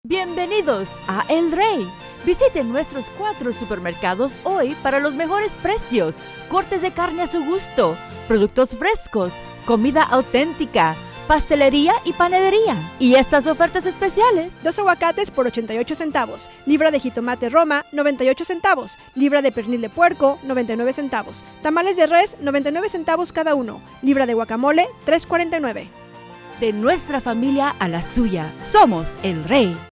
Bienvenidos a El Rey. Visiten nuestros 4 supermercados hoy para los mejores precios. Cortes de carne a su gusto, productos frescos, comida auténtica, pastelería y panadería. Y estas ofertas especiales: 2 aguacates por 88 centavos, libra de jitomate Roma, 98 centavos, libra de pernil de puerco, 99 centavos, tamales de res, 99 centavos cada uno, libra de guacamole, 3.49. De nuestra familia a la suya, somos El Rey.